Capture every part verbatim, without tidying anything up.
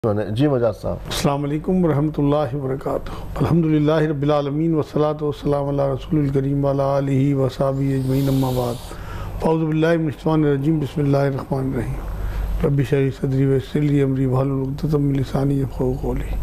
جی مجاز صاحب، السلام علیکم ورحمۃ اللہ وبرکاتہ۔ الحمدللہ رب العالمین والصلاة والسلام علی رسول الکریم وعلی آلہ وصحبہ اجمعین، اما بعد، اعوذ باللہ من الشیطان الرجیم، بسم اللہ الرحمن الرحیم، رب اشرح لی صدری ویسر لی امری واحلل عقدۃ من لسانی یفقہوا قولی۔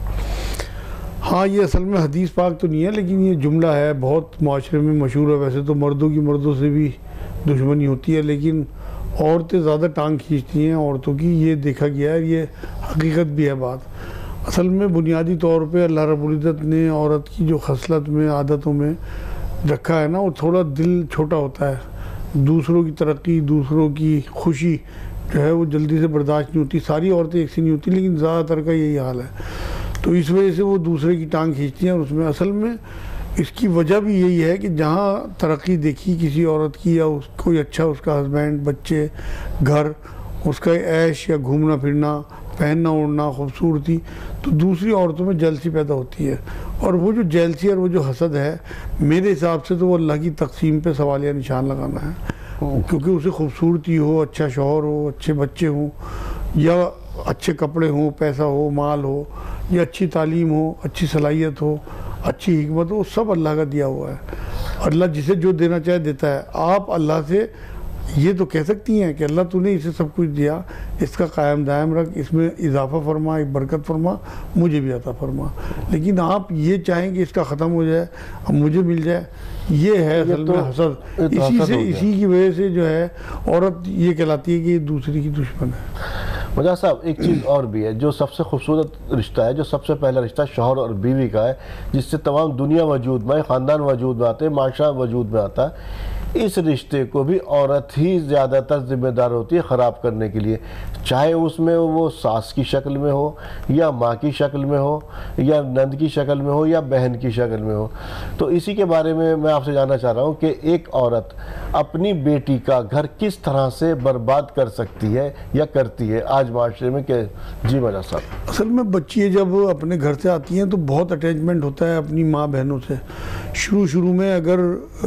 ہاں، یہ اصل میں حدیث پاک تو نہیں ہے، لیکن یہ جملہ ہے، بہت معاشرے میں مشہور ہے۔ ویسے تو مردوں کی مردوں سے بھی دشمنی ہوتی ہے، لیکن عورتیں زیادہ ٹانگ کھینچتی ہیں عورتوں کی، یہ دیکھا گیا ہے، یہ حقیقت بھی ہے بات۔ اصل میں بنیادی طور پہ اللہ رب العزت نے عورت کی جو خصلت میں، عادتوں میں رکھا ہے نا، وہ تھوڑا دل چھوٹا ہوتا ہے، دوسروں کی ترقی، دوسروں کی خوشی جو ہے وہ جلدی سے برداشت نہیں ہوتی۔ ساری عورتیں ایک سی نہیں ہوتی، لیکن زیادہ تر کا یہی حال ہے، تو اس وجہ سے وہ دوسرے کی ٹانگ کھینچتی ہیں۔ اور اس میں اصل میں اس کی وجہ بھی یہی ہے کہ جہاں ترقی دیکھی کسی عورت کی، یا اس کوئی اچھا اس کا ہسبینڈ، بچے، گھر، اس کا عیش یا گھومنا پھرنا، پہننا اوڑھنا، خوبصورتی، تو دوسری عورتوں میں جیلسی پیدا ہوتی ہے۔ اور وہ جو جیلسی اور وہ جو حسد ہے، میرے حساب سے تو وہ اللہ کی تقسیم پہ سوالیہ نشان لگانا ہے، کیونکہ اسے خوبصورتی ہو، اچھا شوہر ہو، اچھے بچے ہوں، یا اچھے کپڑے ہوں، پیسہ ہو، مال ہو، یا اچھی تعلیم ہو، اچھی صلاحیت ہو، اچھی حکمت ہو، سب اللہ کا دیا ہوا ہے۔ اللہ جسے جو دینا چاہے دیتا ہے۔ آپ اللہ سے یہ تو کہہ سکتی ہیں کہ اللہ تو نے اسے سب کچھ دیا، اس کا قائم دائم رکھ، اس میں اضافہ فرما، ایک برکت فرما، مجھے بھی عطا فرما۔ لیکن آپ یہ چاہیں کہ اس کا ختم ہو جائے، اب مجھے مل جائے، یہ ہے اصل میں حسد۔ اسی سے اسی کی وجہ سے جو ہے عورت یہ کہلاتی ہے کہ یہ دوسری کی دشمن ہے۔ مجاز صاحب، ایک چیز اور بھی ہے، جو سب سے خوبصورت رشتہ ہے، جو سب سے پہلا رشتہ شوہر اور بیوی کا ہے، جس سے تمام دنیا وجود میں، خاندان وجود میں آتے ہیں، معاشرہ وجود میں آتا ہے، اس رشتے کو بھی عورت ہی زیادہ تر ذمہ دار ہوتی ہے خراب کرنے کے لیے، چاہے اس میں وہ ساس کی شکل میں ہو، یا ماں کی شکل میں ہو، یا نند کی شکل میں ہو، یا بہن کی شکل میں ہو۔ تو اسی کے بارے میں میں آپ سے جاننا چاہ رہا ہوں کہ ایک عورت اپنی بیٹی کا گھر کس طرح سے برباد کر سکتی ہے یا کرتی ہے آج معاشرے میں کہ جی مجاز صاحب؟ اصل میں بچی جب اپنے گھر سے آتی ہیں تو بہت اٹیچمنٹ ہوتا ہے اپنی ماں بہنوں سے۔ شروع شروع میں اگر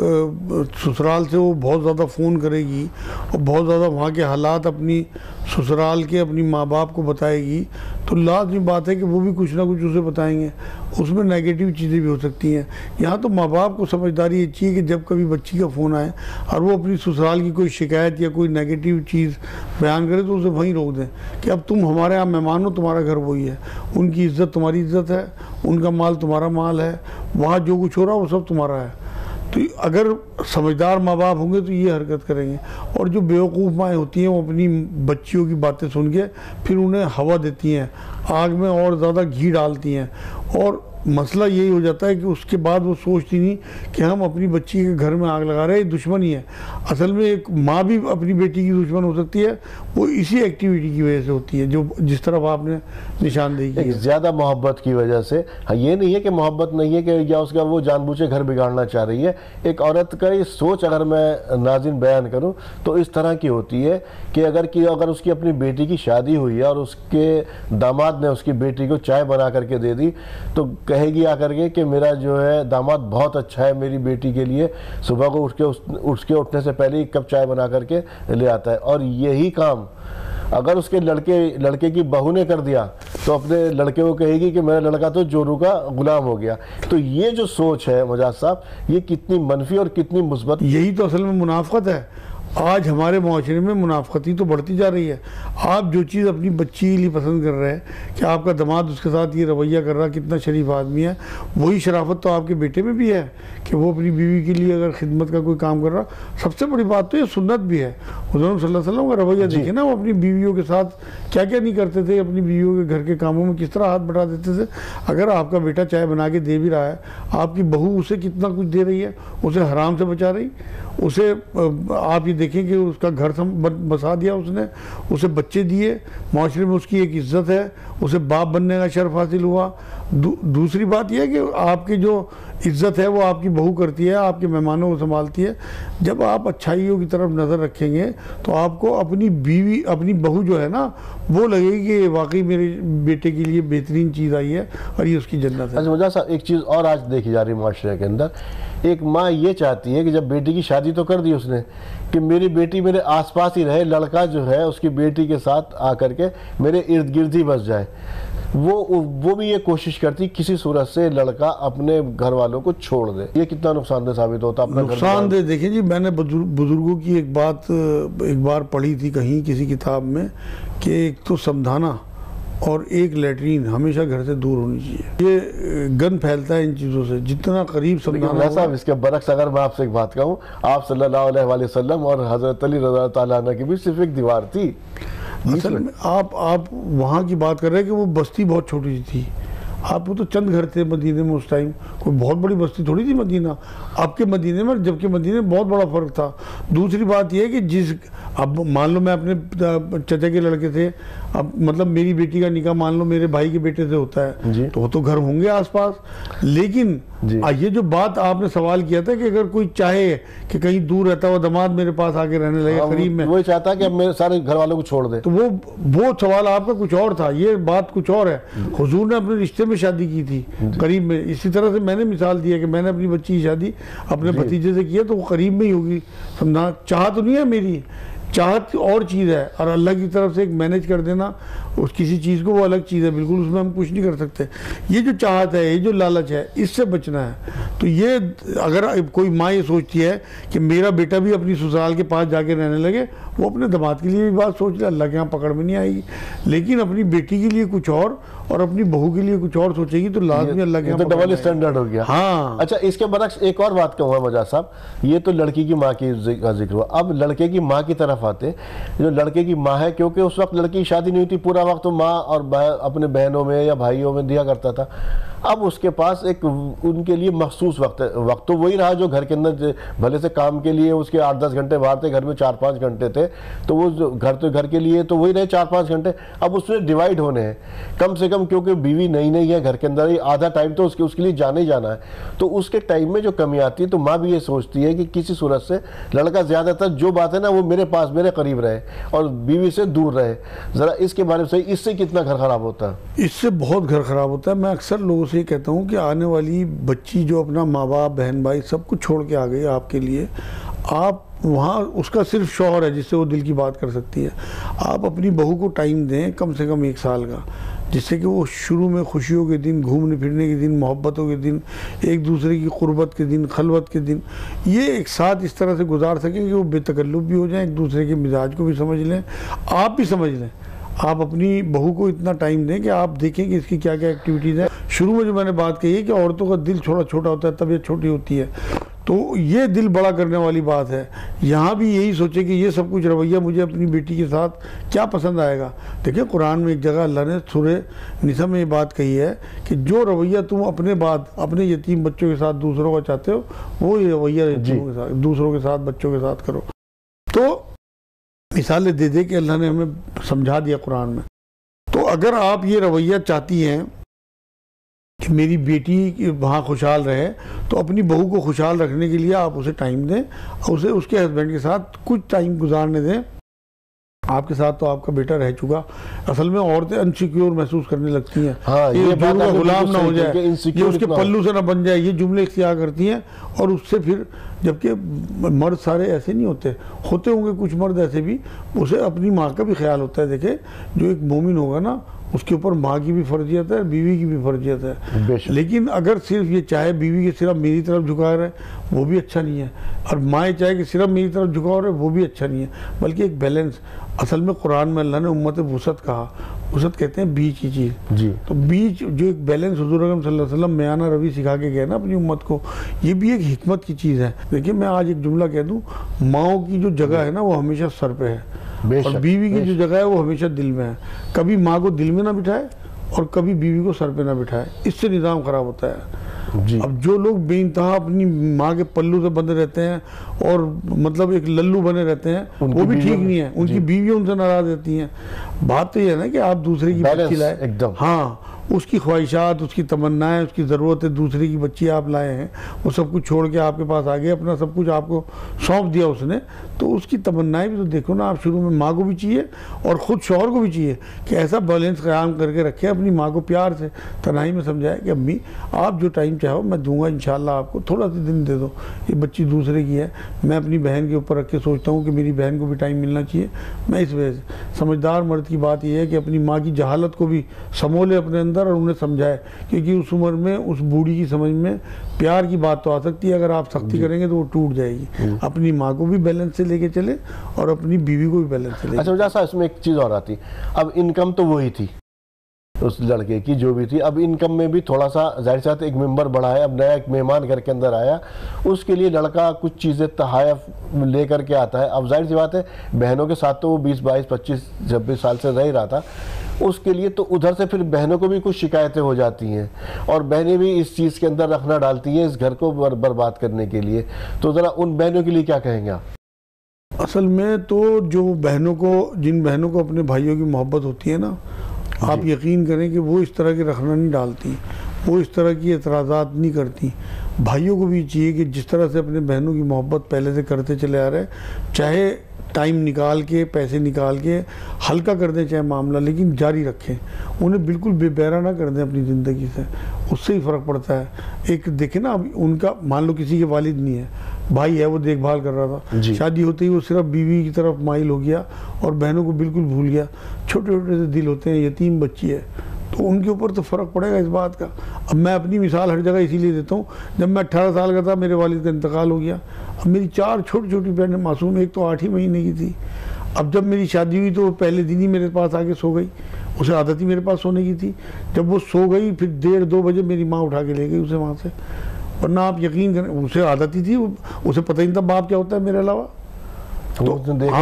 سسرال سے وہ بہت زیادہ فون کرے گی اور بہت زیادہ وہاں کے حالات اپنی سسرال کے اپنی ماں باپ کو بتائے گی، تو لازمی بات ہے کہ وہ بھی کچھ نہ کچھ اسے بتائیں گے، اس میں نیگیٹو چیزیں بھی ہو سکتی ہیں۔ یہاں تو ماں باپ کو سمجھداری یہ چاہیے کہ جب کبھی بچی کا فون آئے اور وہ اپنی سسرال کی کوئی شکایت یا کوئی نیگیٹو چیز بیان کرے تو اسے وہیں روک دیں کہ اب تم ہمارے یہاں مہمان ہو، تمہارا گھر وہی ہے، ان کی عزت تمہاری عزت ہے، ان کا مال تمہارا مال ہے، وہاں جو کچھ ہو رہا وہ سب تمہارا ہے۔ تو اگر سمجھدار ماں باپ ہوں گے تو یہ حرکت کریں گے۔ اور جو بیوقوف مائیں ہوتی ہیں وہ اپنی بچیوں کی باتیں سن کے پھر انہیں ہوا دیتی ہیں، آگ میں اور زیادہ گھی ڈالتی ہیں، اور مسئلہ یہی ہو جاتا ہے کہ اس کے بعد وہ سوچتی نہیں کہ ہم اپنی بچی کے گھر میں آگ لگا رہے ہیں، یہ دشمنی ہے۔ اصل میں ایک ماں بھی اپنی بیٹی کی دشمن ہو سکتی ہے، وہ اسی ایکٹیویٹی کی وجہ سے ہوتی ہے جو جس طرف آپ نے نشاندہی کی ہے۔ زیادہ محبت کی وجہ سے۔ ہاں، یہ نہیں ہے کہ محبت نہیں ہے کہ یا اس کا وہ جان بوجھ کے گھر بگاڑنا چاہ رہی ہے۔ ایک عورت کا یہ سوچ اگر میں ناظرین بیان کروں تو اس طرح کی ہوتی ہے کہ اگر کی اگر اس کی اپنی بیٹی کی شادی ہوئی ہے اور اس کے داماد نے اس کی بیٹی کو چائے بنا کر کے دے دی، تو کہے گی آ کر کے کہ میرا جو ہے داماد بہت اچھا ہے، میری بیٹی کے لیے صبح کو اٹھ کے اٹھ کے اٹھنے سے پہلے ایک کپ چائے بنا کر کے لے آتا ہے۔ اور یہی کام اگر اس کے لڑکے لڑکے کی بہو نے کر دیا تو اپنے لڑکے کو کہے گی کہ میرا لڑکا تو جورو کا غلام ہو گیا۔ تو یہ جو سوچ ہے مجاز صاحب، یہ کتنی منفی اور کتنی مثبت۔ یہی تو اصل میں منافقت ہے۔ آج ہمارے معاشرے میں منافقتی تو بڑھتی جا رہی ہے۔ آپ جو چیز اپنی بچی کے لیے پسند کر رہے ہیں کہ آپ کا داماد اس کے ساتھ یہ رویہ کر رہا کتنا شریف آدمی ہے، وہی شرافت تو آپ کے بیٹے میں بھی ہے کہ وہ اپنی بیوی کے لیے اگر خدمت کا کوئی کام کر رہا۔ سب سے بڑی بات تو یہ سنت بھی ہے۔ حضور صلی اللہ علیہ وسلم کا رویہ دیکھیں نا، وہ اپنی بیویوں کے ساتھ کیا کیا نہیں کرتے تھے، اپنی بیویوں کے گھر کے کاموں میں کس طرح ہاتھ بٹا دیتے تھے۔ اگر آپ کا بیٹا چائے بنا کے دے بھی رہا ہے، آپ کی بہو اسے کتنا کچھ دے رہی ہے، اسے حرام سے بچا رہی، اسے آپ یہ دیکھیں کہ اس کا گھر بسا دیا اس نے، اسے بچے دیے، معاشرے میں اس کی ایک عزت ہے، اسے باپ بننے کا شرف حاصل ہوا۔ دوسری بات یہ ہے کہ آپ کی جو عزت ہے وہ آپ کی بہو کرتی ہے، آپ کے مہمانوں کو سنبھالتی ہے۔ جب آپ اچھائیوں کی طرف نظر رکھیں گے تو آپ کو اپنی بیوی اپنی بہو جو ہے نا وہ لگے گی کہ واقعی میرے بیٹے کے لیے بہترین چیز آئی ہے اور یہ اس کی جنت ہے۔ اچھا مجاز صاحب، ایک چیز اور آج دیکھی جا رہی معاشرے کے اندر، ایک ماں یہ چاہتی ہے کہ جب بیٹی کی شادی تو کر دی اس نے کہ میری بیٹی میرے آس پاس ہی رہے، لڑکا جو ہے اس کی بیٹی کے ساتھ آ کر کے میرے ارد گرد ہی بس جائے۔ وہ وہ بھی یہ کوشش کرتی کسی صورت سے لڑکا اپنے گھر والوں کو چھوڑ دے. یہ کتنا نقصان دہ ثابت ہوتا اپنا گھر؟ نقصان دہ دیکھیں جی، میں نے بزرگوں کی ایک بات ایک بار پڑھی تھی کہیں کسی کتاب میں کہ ایک تو سمجھانا اور ایک لیٹرین ہمیشہ گھر سے دور ہونی چاہیے. یہ گن پھیلتا ہے ان چیزوں سے، جتنا قریب سمجھانا. صاحب اس کے برعکس اگر میں آپ سے ایک بات کہوں، آپ صلی اللہ علیہ وآلہ وسلم اور حضرت علی رضی اللہ تعالیٰ عنہ کی بھی صرف ایک دیوار تھی. اصل میں آپ آپ وہاں کی بات کر رہے ہیں کہ وہ بستی بہت چھوٹی سی تھی. آپ کو تو چند گھر تھے مدینے میں اس ٹائم، کوئی بہت بڑی بستی تھوڑی تھی مدینہ آپ کے مدینے میں، جبکہ مدینے میں بہت بڑا فرق تھا. دوسری بات یہ ہے کہ جس اب مان لو میں اپنے چچا کے لڑکے تھے، اب مطلب میری بیٹی کا نکاح مان لو میرے بھائی کے بیٹے سے ہوتا ہے تو وہ تو گھر ہوں گے آس پاس. لیکن یہ جو بات آپ نے سوال کیا تھا کہ اگر کوئی چاہے کہ کہیں دور رہتا ہوا داماد میرے پاس آ کے رہنے لگے قریب میں، وہی چاہتا ہے کہ اب میرے سارے گھر والوں کو چھوڑ دے، تو وہ وہ سوال آپ کا کچھ اور تھا، یہ بات کچھ اور ہے. حضور نے اپنے رشتے میں شادی کی تھی قریب میں. اسی طرح سے میں نے مثال دیا کہ میں نے اپنی بچی کی شادی اپنے بھتیجے سے کیا تو وہ قریب میں ہی ہوگی. سمجھا چاہ تو نہیں ہے میری، چاہت اور چیز ہے، اور اللہ کی طرف سے ایک مینج کر دینا اس کسی چیز کو وہ الگ چیز ہے بالکل، اس میں ہم کچھ نہیں کر سکتے. یہ جو چاہت ہے، یہ جو لالچ ہے، اس سے بچنا ہے. تو یہ اگر کوئی ماں یہ سوچتی ہے کہ میرا بیٹا بھی اپنی سسرال کے پاس جا کے رہنے لگے، وہ اپنے داماد کے لیے بھی بات سوچ لے، اللہ کے ہاں پکڑ میں نہیں آئے گی. لیکن اپنی بیٹی کے لیے کچھ اور اور اپنی بہو کے لیے کچھ اور سوچے گی تو لازمی اللہ کے ہاں ڈبل اسٹینڈرڈ ہو گیا. ہاں اچھا، اس کے برعکس ایک اور بات کہوں گا مجاز صاحب، یہ تو لڑکی کی ماں کی ذکر ہوا. اب لڑکے کی ماں کی طرف آتے، جو لڑکے کی ماں ہے، کیونکہ اس وقت لڑکی کی شادی نہیں ہوتی، پورا وقت تو ماں اور اپنے بہنوں میں یا بھائیوں میں دیا کرتا تھا. اب اس کے پاس ایک ان کے لیے مخصوص وقت ہے. وقت تو وہی رہا جو گھر کے اندر بھلے سے کام کے لیے اس کے آٹھ دس گھنٹے باہر تھے، گھر میں چار پانچ گھنٹے تھے، تو وہ گھر تو گھر کے لیے تو وہی رہے چار پانچ گھنٹے. اب اس میں ڈیوائیڈ ہونے ہیں کم سے کم، کیونکہ بیوی نئی نئی ہے گھر کے اندر، آدھا ٹائم تو اس کے اس کے لیے جانا ہی جانا ہے. تو اس کے ٹائم میں جو کمی آتی ہے تو ماں بھی یہ سوچتی ہے کہ کسی صورت سے لڑکا زیادہ تر جو بات ہے نا وہ میرے پاس میرے قریب رہے اور بیوی سے دور رہے. ذرا اس کے بارے میں صحیح، اس سے کتنا گھر خراب ہوتا ہے؟ اس سے بہت گھر خراب ہوتا ہے. میں اکثر لوگوں سے یہ کہتا ہوں کہ آنے والی بچی جو اپنا ماں باپ بہن بھائی سب کچھ چھوڑ کے آ گئی آپ کے لیے، آپ وہاں اس کا صرف شوہر ہے جس سے وہ دل کی بات کر سکتی ہے. آپ اپنی بہو کو ٹائم دیں کم سے کم ایک سال کا، جس سے کہ وہ شروع میں خوشیوں کے دن، گھومنے پھرنے کے دن، محبتوں کے دن، ایک دوسرے کی قربت کے دن، خلوت کے دن، یہ ایک ساتھ اس طرح سے گزار سکیں کہ وہ بے تکلف بھی ہو جائیں، ایک دوسرے کے مزاج کو بھی سمجھ لیں، آپ بھی سمجھ لیں. آپ اپنی بہو کو اتنا ٹائم دیں کہ آپ دیکھیں کہ اس کی کیا کیا ایکٹیویٹیز ہیں. شروع میں جو میں نے بات کہی ہے کہ عورتوں کا دل چھوٹا چھوٹا ہوتا ہے، طبیعت چھوٹی ہوتی ہے، تو یہ دل بڑا کرنے والی بات ہے. یہاں بھی یہی سوچے کہ یہ سب کچھ رویہ مجھے اپنی بیٹی کے ساتھ کیا پسند آئے گا. دیکھیں قرآن میں ایک جگہ اللہ نے سورہ نساء میں یہ بات کہی ہے کہ جو رویہ تم اپنے بعد اپنے یتیم بچوں کے ساتھ دوسروں کا چاہتے ہو، وہ یہ رویہ یتیموں کے ساتھ دوسروں کے ساتھ بچوں کے ساتھ کرو. تو مثالیں دے دے کہ اللہ نے ہمیں سمجھا دیا قرآن میں. تو اگر آپ یہ رویہ چاہتی ہیں کہ میری بیٹی وہاں خوشحال رہے، تو اپنی بہو کو خوشحال رکھنے کے لیے آپ اسے ٹائم دیں، اسے اس کے ہسبینڈ کے ساتھ کچھ ٹائم گزارنے دیں. آپ کے ساتھ تو آپ کا بیٹا رہ چکا. اصل میں عورتیں انسیکیور محسوس کرنے لگتی ہیں، یہ غلام نہ ہو جائے، یہ اس کے پلو سے نہ بن جائے، یہ جملے اختیار کرتی ہیں. اور اس سے پھر جبکہ مرد سارے ایسے نہیں ہوتے، ہوتے ہوں گے کچھ مرد ایسے بھی، اسے اپنی ماں کا بھی خیال ہوتا ہے. دیکھیں جو ایک مومن ہوگا نا، اس کے اوپر ماں کی بھی فرضیت ہے، بیوی کی بھی فرضیت ہے. لیکن اگر صرف یہ چاہے بیوی کے صرف میری طرف جھکا رہے وہ بھی اچھا نہیں ہے، اور مائیں چاہے کہ صرف میری طرف جھکا رہے وہ بھی اچھا نہیں ہے، بلکہ ایک بیلنس. اصل میں قرآن میں اللہ نے امت وسط کہا، وسط کہتے ہیں بیچ کی چیز. جی تو بیچ جو ایک بیلنس حضور اکرم صلی اللہ علیہ وسلم میانہ روی سکھا کے گئے نا اپنی امت کو، یہ بھی ایک حکمت کی چیز ہے. دیکھیں میں آج ایک جملہ کہہ دوں، ماؤں کی جو جگہ ہے نا وہ ہمیشہ سر پہ ہے، اور بیوی کی جو جگہ ہے وہ ہمیشہ دل میں ہے. کبھی ماں کو دل میں نہ بٹھائے اور کبھی بیوی کو سر پہ نہ بٹھائے، اس سے نظام خراب ہوتا ہے. جی. اب جو لوگ بے انتہا اپنی ماں کے پلو سے بندے رہتے ہیں اور مطلب ایک للو بنے رہتے ہیں، وہ بھی ٹھیک نہیں ہے. ان کی بیویاں ان سے ناراض رہتی ہیں. بات تو یہ ہے نا کہ آپ دوسرے کی بچی لائے، ہاں اس کی خواہشات، اس کی تمنائیں، اس کی ضرورتیں، دوسرے کی بچی آپ لائے ہیں، وہ سب کچھ چھوڑ کے آپ کے پاس آگے اپنا سب کچھ آپ کو سونپ دیا اس نے، تو اس کی تمنائیں بھی تو دیکھو نا آپ. شروع میں ماں کو بھی چاہیے اور خود شوہر کو بھی چاہیے کہ ایسا بیلنس قیام کر کے رکھے، اپنی ماں کو پیار سے تنہائی میں سمجھائے کہ امی آپ جو ٹائم چاہو میں دوں گا انشاءاللہ آپ کو، تھوڑا سا دن دے دو، یہ بچی دوسرے کی ہے. میں اپنی بہن کے اوپر رکھ کے سوچتا ہوں کہ میری بہن کو بھی ٹائم ملنا چاہیے. میں اس وجہ سے سمجھدار مرد کی بات یہ ہے کہ اپنی ماں کی جہالت کو بھی سمولے اپنے اندر اور انہیں سمجھائے، کیونکہ اس عمر میں اس بوڑھی کی سمجھ میں پیار کی بات تو آ سکتی ہے، اگر آپ سختی کریں گے تو وہ ٹوٹ جائے گی. اپنی ماں کو بھی بیلنس سے لے کے چلے اور اپنی بیوی کو بھی بیلنس سے لے کے. اچھا جیسا اس میں ایک چیز اور آتی، اب انکم تو وہی تھی اس لڑکے کی جو بھی تھی، اب انکم میں بھی تھوڑا سا ظاہر سی بات ہے ایک ممبر بڑھا ہے، اب نیا ایک مہمان گھر کے اندر آیا، اس کے لیے لڑکا کچھ چیزیں تحائف لے کر کے آتا ہے. اب ظاہر سی بات ہے بہنوں کے ساتھ تو وہ بیس بائیس پچیس چھبیس سال سے رہ ہی رہا تھا، اس کے لیے تو ادھر سے پھر بہنوں کو بھی کچھ شکایتیں ہو جاتی ہیں اور بہنیں بھی اس چیز کے اندر رکھنا ڈالتی ہیں اس گھر کو برباد کرنے کے لیے. تو ذرا ان بہنوں کے لیے کیا کہیں گے آپ؟ اصل میں تو جو بہنوں کو، جن بہنوں کو اپنے بھائیوں کی محبت ہوتی ہے نا، آپ یقین کریں کہ وہ اس طرح کے رکھنا نہیں ڈالتی، وہ اس طرح کی اعتراضات نہیں کرتی. بھائیوں کو بھی چاہیے کہ جس طرح سے اپنے بہنوں کی محبت پہلے سے کرتے چلے آ رہے، چاہے ٹائم نکال کے، پیسے نکال کے ہلکا کر دیں چاہے معاملہ، لیکن جاری رکھیں. انہیں بالکل بے بہرا نہ کر دیں اپنی زندگی سے، اس سے ہی فرق پڑتا ہے. ایک دیکھیں نا، اب ان کا مان لو کسی کے والد نہیں ہے، بھائی ہے وہ دیکھ بھال کر رہا تھا، شادی ہوتے ہی وہ صرف بیوی کی طرف مائل ہو گیا اور بہنوں کو بالکل بھول گیا. چھوٹے چھوٹے سے دل ہوتے ہیں، یتیم بچی ہے، تو ان کے اوپر تو فرق پڑے گا اس بات کا. اب میں اپنی مثال ہر جگہ اسی لیے دیتا ہوں، جب میں اٹھارہ سال کا تھا میرے والد کا انتقال ہو گیا. اب میری چار چھوٹی چھوٹی بہنیں معصوم، ایک تو آٹھ ہی مہینے کی تھی. اب جب میری شادی ہوئی تو وہ پہلے دن ہی میرے پاس آ کے سو گئی، اسے عادت ہی میرے پاس سونے کی تھی. جب وہ سو گئی پھر ڈیڑھ دو بجے میری ماں اٹھا کے لے گئی اسے وہاں سے، ورنہ آپ یقین کریں اسے عادت ہی تھی، اسے پتہ ہی نہیں تھا باپ کیا ہوتا ہے میرے علاوہ. تو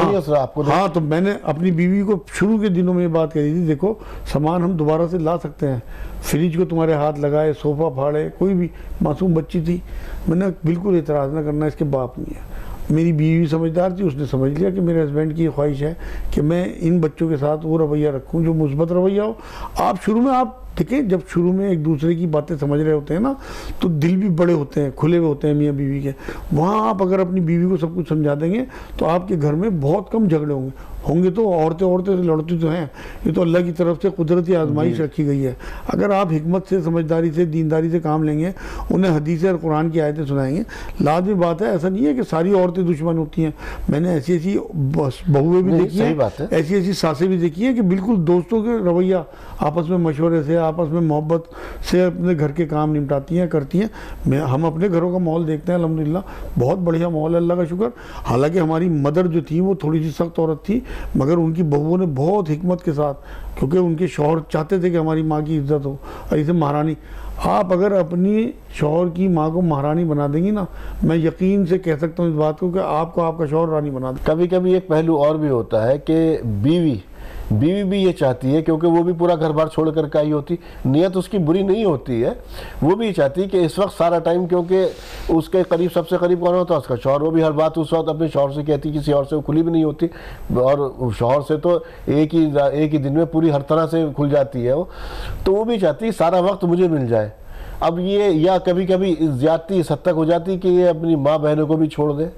ہاں تو میں نے اپنی بیوی کو شروع کے دنوں میں یہ بات کہی تھی، دیکھو سامان ہم دوبارہ سے لا سکتے ہیں، فریج کو تمہارے ہاتھ لگائے، صوفہ پھاڑے، کوئی بھی معصوم بچی تھی، میں نے بالکل اعتراض نہ کرنا، اس کے باپ نہیں ہے. میری بیوی سمجھدار تھی، اس نے سمجھ لیا کہ میرے ہسبینڈ کی یہ خواہش ہے کہ میں ان بچوں کے ساتھ وہ رویہ رکھوں جو مثبت رویہ ہو. آپ شروع میں آپ دیکھیں، جب شروع میں ایک دوسرے کی باتیں سمجھ رہے ہوتے ہیں نا تو دل بھی بڑے ہوتے ہیں، کھلے ہوئے ہوتے ہیں میاں بیوی کے. وہاں آپ اگر اپنی بیوی کو سب کچھ سمجھا دیں گے تو آپ کے گھر میں بہت کم جھگڑے ہوں گے. ہوں گے تو عورتیں عورتیں سے لڑتی تو ہیں، یہ تو اللہ کی طرف سے قدرتی آزمائش رکھی گئی ہے. اگر آپ حکمت سے، سمجھداری سے، دینداری سے کام لیں گے، انہیں حدیث اور قرآن کی آیتیں سنائیں گے، لازمی بات ہے ایسا نہیں ہے کہ ساری عورتیں دشمن ہوتی ہیں. میں نے ایسی ایسی بہویں بھی دیکھی ہیں، ایسی ایسی ساسیں بھی دیکھی ہیں کہ بالکل دوستوں کے رویہ، آپس میں مشورے سے، آپس میں محبت سے اپنے گھر کے کام نمٹاتی ہیں، کرتی ہیں. میں ہم اپنے گھروں کا ماحول دیکھتے ہیں الحمدللہ بہت بڑھیا ماحول ہے، اللہ کا شکر. حالانکہ ہماری مدر جو تھی وہ تھوڑی سی سخت عورت تھی، مگر ان کی بہووں نے بہت حکمت کے ساتھ، کیونکہ ان کے شوہر چاہتے تھے کہ ہماری ماں کی عزت ہو، ایسے مہارانی. آپ اگر اپنی شوہر کی ماں کو مہارانی بنا دیں گی نا، میں یقین سے کہہ سکتا ہوں اس بات کو کہ آپ کو آپ کا شوہر رانی بنا دے. کبھی کبھی ایک پہلو اور بھی ہوتا ہے کہ بیوی بیوی بھی یہ چاہتی ہے، کیونکہ وہ بھی پورا گھر بار چھوڑ کر کے آئی ہوتی، نیت اس کی بری نہیں ہوتی ہے، وہ بھی چاہتی ہے کہ اس وقت سارا ٹائم، کیونکہ اس کے قریب سب سے قریب کون ہوتا ہے اس کا شوہر، وہ بھی ہر بات اس وقت اپنے شوہر سے کہتی، کسی اور سے وہ کھلی بھی نہیں ہوتی، اور شوہر سے تو ایک ہی ایک ہی دن میں پوری ہر طرح سے کھل جاتی ہے وہ. تو وہ بھی چاہتی ہے سارا وقت مجھے مل جائے. اب یہ یا کبھی کبھی زیادتی اس حد تک ہو جاتی کہ یہ اپنی ماں بہنوں کو بھی چھوڑ دے،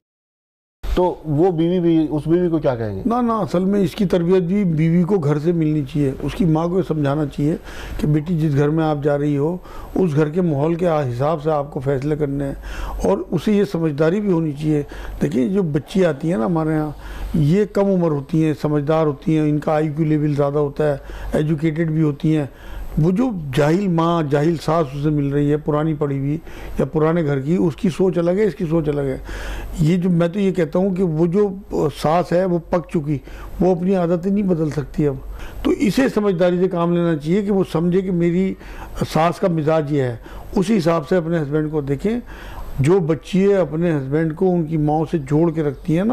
تو وہ بیوی بھی اس بیوی کو کیا کہیں گے؟ نہ نہ اصل میں اس کی تربیت بھی بیوی کو گھر سے ملنی چاہیے. اس کی ماں کو یہ سمجھانا چاہیے کہ بیٹی جس گھر میں آپ جا رہی ہو اس گھر کے ماحول کے حساب سے آپ کو فیصلے کرنے ہیں، اور اسے یہ سمجھداری بھی ہونی چاہیے. دیکھیں جو بچی آتی ہیں نا ہمارے ہاں، یہ کم عمر ہوتی ہیں، سمجھدار ہوتی ہیں، ان کا آئی کیو لیول زیادہ ہوتا ہے، ایجوکیٹڈ بھی ہوتی ہیں. وہ جو جاہل ماں، جاہل ساس اسے مل رہی ہے، پرانی پڑھی ہوئی یا پرانے گھر کی، اس کی سوچ الگ ہے، اس کی سوچ الگ ہے. یہ جو میں تو یہ کہتا ہوں کہ وہ جو ساس ہے وہ پک چکی، وہ اپنی عادتیں نہیں بدل سکتی اب. تو اسے سمجھداری سے کام لینا چاہیے کہ وہ سمجھے کہ میری ساس کا مزاج یہ ہے، اسی حساب سے اپنے ہسبینڈ کو دیکھیں. جو بچیاں اپنے ہسبینڈ کو ان کی ماں سے جوڑ کے رکھتی ہیں نا،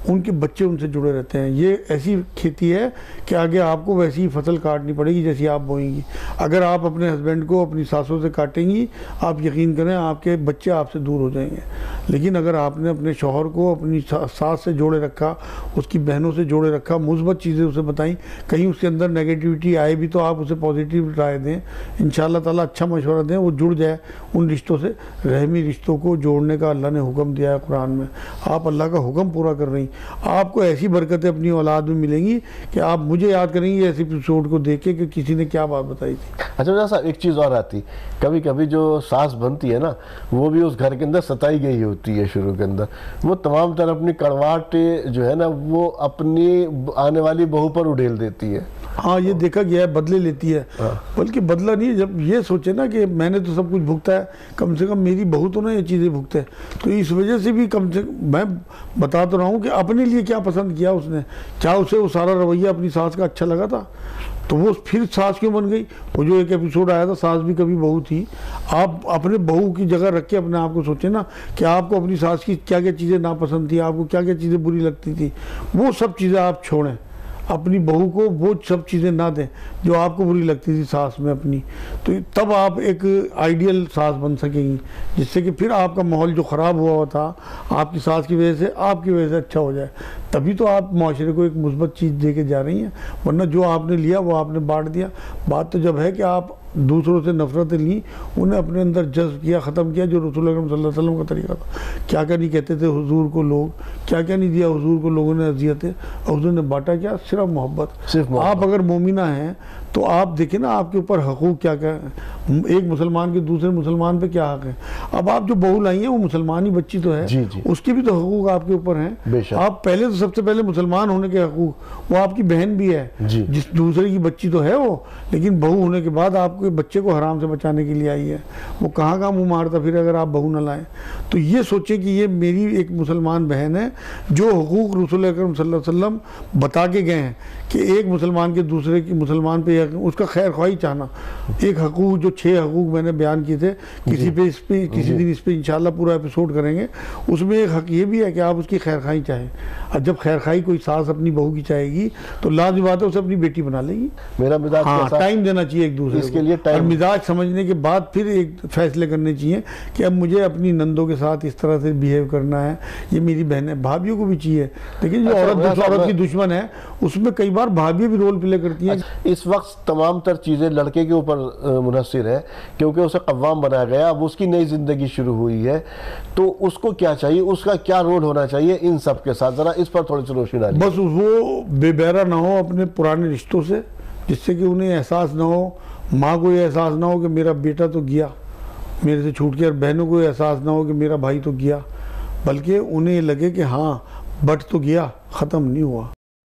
ان کے بچے ان سے جڑے رہتے ہیں. یہ ایسی کھیتی ہے کہ آگے آپ کو ویسی ہی فصل کاٹنی پڑے گی جیسی آپ بوئیں گی. اگر آپ اپنے ہسبینڈ کو اپنی ساسوں سے کاٹیں گی آپ یقین کریں آپ کے بچے آپ سے دور ہو جائیں گے. لیکن اگر آپ نے اپنے شوہر کو اپنی ساس سے جوڑے رکھا, اس کی بہنوں سے جوڑے رکھا, مثبت چیزیں اسے بتائیں, کہیں اس کے اندر نیگیٹیوٹی آئے بھی تو آپ اسے پازیٹیو رائے دیں, انشاءاللہ تعالیٰ اچھا مشورہ دیں, وہ جڑ جائے ان رشتوں سے. رحمی رشتوں کو جوڑنے کا اللہ نے حکم دیا ہے قرآن میں. آپ اللہ کا حکم پورا کر رہی, آپ کو ایسی برکتیں اپنی اولاد میں ملیں گی کہ آپ مجھے یاد کریں گے ایسی ایپیسوڈ کو دیکھ کے کہ کسی نے کیا بات بتائی تھی. اچھا مرزا صاحب ایک چیز اور آتی, کبھی کبھی جو ساس بنتی ہے نا وہ بھی اس گھر کے اندر ستائی گئی ہوتی ہے شروع کے اندر, وہ تمام طرح اپنی کڑواہٹ جو ہے نا وہ اپنی آنے والی بہو پر اڈھیل دیتی ہے. ہاں یہ دیکھا گیا ہے, بدلے لیتی ہے, بلکہ بدلہ نہیں, جب یہ سوچے نا کہ میں نے تو سب کچھ بھگتا ہے, کم سے کم میری بہو تو نہ یہ چیزیں بھگتے, تو اس وجہ سے بھی کم سے میں بتا تو رہا ہوں کہ اپنے لیے کیا پسند کیا اس نے. چاہے اسے وہ سارا رویہ اپنی ساس کا اچھا لگا تھا تو وہ پھر ساس کیوں بن گئی. وہ جو ایک ایپیسوڈ آیا تھا ساس بھی کبھی بہو تھی, آپ اپنے بہو کی جگہ رکھ کے اپنے آپ کو سوچیں نا کہ آپ کو اپنی ساس کی کیا کیا چیزیں ناپسند تھی, آپ کو کیا کیا چیزیں بری لگتی تھی, وہ سب چیزیں آپ چھوڑیں. اپنی بہو کو وہ سب چیزیں نہ دیں جو آپ کو بری لگتی تھی ساس میں اپنی, تو تب آپ ایک آئیڈیل ساس بن سکیں گی, جس سے کہ پھر آپ کا ماحول جو خراب ہوا ہوا تھا آپ کی ساس کی وجہ سے آپ کی وجہ سے اچھا ہو جائے. تبھی تو آپ معاشرے کو ایک مثبت چیز دے کے جا رہی ہیں, ورنہ جو آپ نے لیا وہ آپ نے بانٹ دیا. بات تو جب ہے کہ آپ دوسروں سے نفرتیں لیں, انہیں اپنے اندر جذب کیا, ختم کیا, جو رسول اکرم صلی اللہ علیہ وسلم کا طریقہ تھا. کیا کیا نہیں کہتے تھے حضور کو لوگ, کیا کیا نہیں دیا حضور کو لوگوں نے اذیتیں, اور حضور نے بانٹا کیا, صرف محبت. صرف محبت. آپ اگر مومنہ ہیں تو آپ دیکھیں نا آپ کے اوپر حقوق کیا کیا ہے, ایک مسلمان کے دوسرے مسلمان پہ کیا حق ہے. اب آپ جو بہو لائی ہیں وہ مسلمانی بچی تو ہے, جی جی, اس کے بھی تو حقوق آپ کے اوپر ہیں. بے شک. آپ پہلے تو سب سے پہلے مسلمان ہونے کے حقوق, وہ آپ کی بہن بھی ہے, جی, جس دوسرے کی بچی تو ہے وہ, لیکن بہو ہونے کے بعد آپ کے بچے کو حرام سے بچانے کے لیے آئی ہے. وہ کہاں کہاں منہ مارتا پھر اگر آپ بہو نہ لائیں. تو یہ سوچیں کہ یہ میری ایک مسلمان بہن ہے, جو حقوق رسول اکرم صلی اللہ علیہ وسلم بتا کے گئے ہیں کہ ایک مسلمان کے دوسرے کی مسلمان پہ اس کا خیر خواہی چاہنا. ایک حقوق جو چھ حقوق میں نے بیان کیے تھے, کسی پہ اس پہ کسی دن اس پہ انشاءاللہ پورا ایپیسوڈ کریں گے. اس میں ایک حق یہ بھی ہے کہ آپ اس کی خیر خواہی چاہیں. اور جب خیر خواہی کوئی ساس اپنی بہو کی چاہے گی تو لازمی بات ہے اسے اپنی بیٹی بنا لے گی. میرا مزاج ہاں ٹائم دینا چاہیے ایک دوسرے اس کے لیے ٹائم, اور مزاج سمجھنے کے بعد پھر ایک فیصلے کرنے چاہیے کہ اب مجھے اپنی نندوں کے ساتھ اس طرح سے بیہیو کرنا ہے. یہ میری بہنیں, بھابھیوں کو بھی چاہیے. لیکن جو عورت دوسرے عورت کی دشمن ہے اس میں کئی بار بھابھی بھی رول پلے کرتی ہیں. اس وقت تمام تر چیزیں لڑکے کے اوپر منحصر ہے کیونکہ اسے قوام بنایا گیا, اب اس کی نئی زندگی شروع ہوئی ہے, تو اس کو کیا چاہیے, اس کا کیا رول ہونا چاہیے ان سب کے ساتھ, ذرا اس پر تھوڑی سی روشنی ڈالیے. بس وہ بے بہرا نہ ہو اپنے پرانے رشتوں سے, جس سے کہ انہیں احساس نہ ہو, ماں کو یہ احساس نہ ہو کہ میرا بیٹا تو گیا میرے سے چھوٹ کے, اور بہنوں کو یہ احساس نہ ہو کہ میرا بھائی تو گیا, بلکہ انہیں یہ لگے کہ ہاں بٹ تو گیا, ختم نہیں ہوا.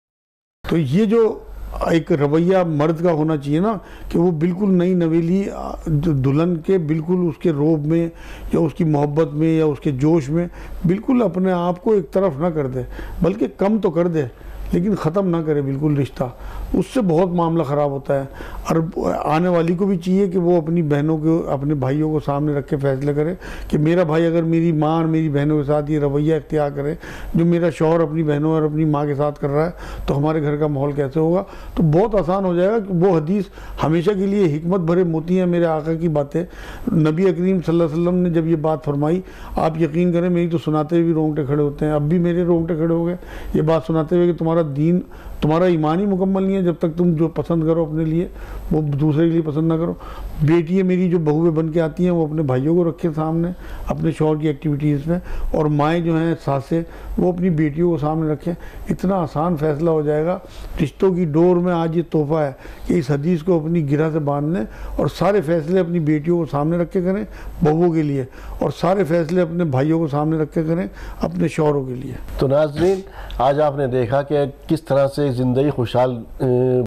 تو یہ جو ایک رویہ مرد کا ہونا چاہیے نا کہ وہ بالکل نئی نویلی دلہن کے بالکل اس کے روب میں یا اس کی محبت میں یا اس کے جوش میں بالکل اپنے آپ کو ایک طرف نہ کر دے, بلکہ کم تو کر دے لیکن ختم نہ کرے بالکل رشتہ. اس سے بہت معاملہ خراب ہوتا ہے. اور آنے والی کو بھی چاہیے کہ وہ اپنی بہنوں کو اپنے بھائیوں کو سامنے رکھ کے فیصلے کرے کہ میرا بھائی اگر میری ماں اور میری بہنوں کے ساتھ یہ رویہ اختیار کرے جو میرا شوہر اپنی بہنوں اور اپنی ماں کے ساتھ کر رہا ہے تو ہمارے گھر کا ماحول کیسے ہوگا. تو بہت آسان ہو جائے گا کہ وہ حدیث ہمیشہ کے لیے حکمت بھرے موتی ہیں میرے آقا کی باتیں. نبی کریم صلی اللہ علیہ وسلم نے جب یہ بات فرمائی, آپ یقین کریں میری تو سناتے ہوئے بھی رونگٹے کھڑے ہوتے ہیں. اب بھی میرے رونگٹے کھڑے ہو گئے یہ بات سناتے ہوئے کہ تمہارا دین تمہارا ایمان ہی مکمل نہیں ہے جب تک تم جو پسند کرو اپنے لیے وہ دوسرے کے لیے پسند نہ کرو. بیٹی میری جو بہویں بن کے آتی ہیں وہ اپنے بھائیوں کو رکھیں سامنے اپنے شوہر کی ایکٹیویٹیز میں, اور مائیں جو ہیں ساسیں وہ اپنی بیٹیوں کو سامنے رکھیں. اتنا آسان فیصلہ ہو جائے گا. رشتوں کی ڈور میں آج یہ تحفہ ہے کہ اس حدیث کو اپنی گرہ سے باندھ لیں اور سارے فیصلے اپنی بیٹیوں کو سامنے رکھ کے کریں بہووں کے لیے, اور سارے فیصلے اپنے بھائیوں کو سامنے رکھ کے کریں اپنے شوہروں کے لیے. تو ناظرین آج آپ نے دیکھا کہ کس طرح سے زندگی خوشحال